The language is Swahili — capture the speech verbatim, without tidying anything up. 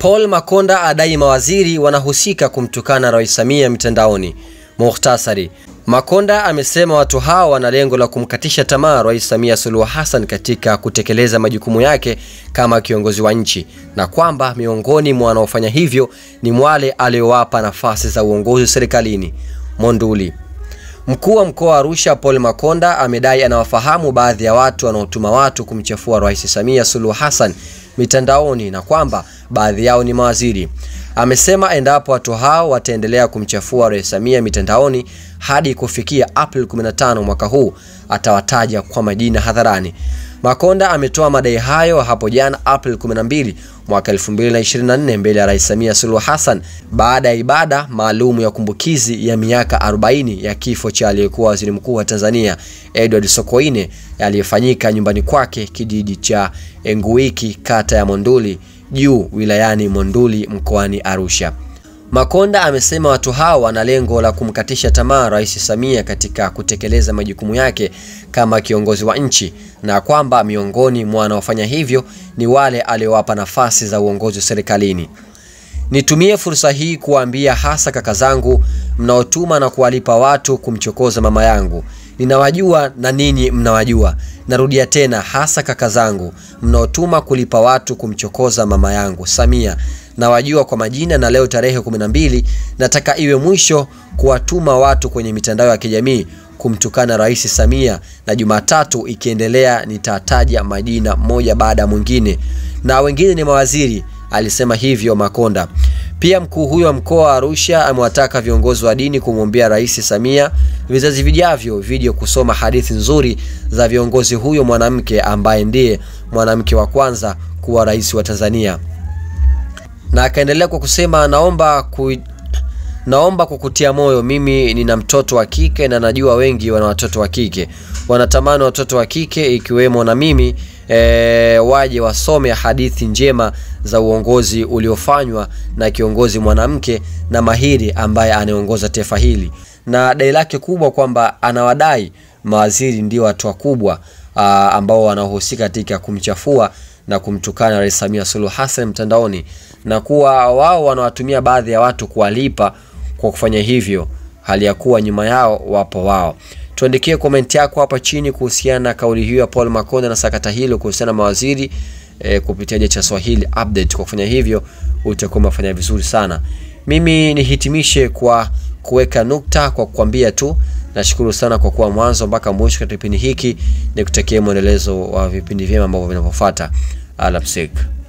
Paul Makonda adai mawaziri wanahusika kumtukana Rais Samia mitandaoni. Mukhtasari. Makonda amesema watu hao wana lengo la kumkatisha tamaa Rais Samia Suluhu Hassan katika kutekeleza majukumu yake kama kiongozi wa nchi, na kwamba miongoni mwa wanaofanya hivyo ni wale aliowapa nafasi za uongozi serikalini. Monduli. Mkuu wa mkoa wa Arusha Paul Makonda amedai anawafahamu baadhi ya watu wanaotuma watu kumchafua Rais Samia Suluhu Hassan mitandaoni na kwamba baadhi yao ni mawaziri. Amesema endapo watu hao wataendelea kumchafua Rais Samia mitandaoni hadi kufikia April kumi na tano mwaka huu, atawataja kwa majina hadharani. Makonda ametoa madai hayo hapo jana April kumi na mbili mwaka elfu mbili na ishirini na nne mbele ya Rais Samia Suluhu Hassan baada ya ibada maalumu ya kumbukizi ya miaka arobaini ya kifo cha aliyekuwa waziri mkuu wa Tanzania Edward Sokoine aliyefanyika nyumbani kwake kijiji cha Enguiki, kata ya Monduli Juu, wilayani Monduli, mkoani Arusha. Makonda amesema watu hao wana lengo la kumkatisha tamaa Rais Samia katika kutekeleza majukumu yake kama kiongozi wa nchi, na kwamba miongoni mwa wanaofanya hivyo ni wale aliowapa nafasi za uongozi serikalini. Nitumie fursa hii kuambia hasa kaka zangu mnaotuma na kuwalipa watu kumchokoza mama yangu. Ninawajua na ninyi mnawajua. Narudia tena, hasa kaka zangu mnaotuma kulipa watu kumchokoza mama yangu Samia. Nawajua kwa majina, na leo tarehe kumi na mbili nataka iwe mwisho kuwatuma watu kwenye mitandao ya kijamii kumtukana Rais Samia, na Jumatatu ikiendelea nitataja majina moja baada mwingine, na wengine ni mawaziri, alisema hivyo Makonda. Pia mkuu huyo wa mkoa wa Arusha amewataka viongozi wa dini kumwombea Rais Samia vizazi vijavyo video kusoma hadithi nzuri za viongozi huyo mwanamke ambaye ndiye mwanamke wa kwanza kuwa rais wa Tanzania. Na akaendelea kwa kusema, naomba ku naomba kukutia moyo, mimi nina mtoto wa kike na najua wengi wana watoto wa kike, wanatamani watoto wa kike ikiwemo na mimi e, waje wasome hadithi njema za uongozi uliofanywa na kiongozi mwanamke na mahiri ambaye anaongoza taifa hili. Na dai lake kubwa kwamba anawadai mawaziri ndio watu wakubwa ambao wanahusika katika kumchafua na kumtukana Rais Samia Suluhu Hassan mtandaoni, na kuwa wao wanawatumia baadhi ya watu kuwalipa kwa kufanya hivyo, hali ya kuwa nyuma yao wapo wao. Tuandikie comment yako hapa chini kuhusiana na kauli hiyo ya Paul Makonda na sakata hilo kuhusiana na mawaziri e, kupitia Jecha Swahili Update. Kwa kufanya hivyo utakuwa umefanya vizuri sana. Mimi nihitimishe kwa kuweka nukta kwa kukwambia tu nashukuru sana kwa kuwa mwanzo mpaka mwisho katika kipindi hiki. Nikutakie muendelezo wa vipindi vyema ambavyo vinavyofuata. Alamsik.